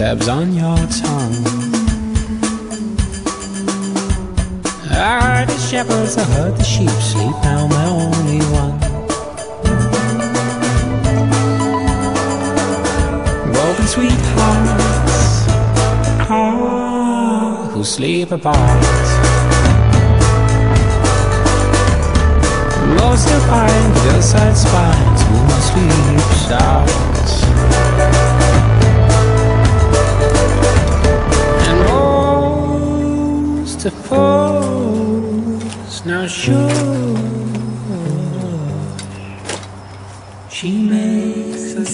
tabs on your tongue. I heard the shepherds, I heard the sheep sleep, now my only one. Broken sweethearts, who sleep apart. Most of pine, hillside spines, who sleeps out. And most of foes, now sure, she makes us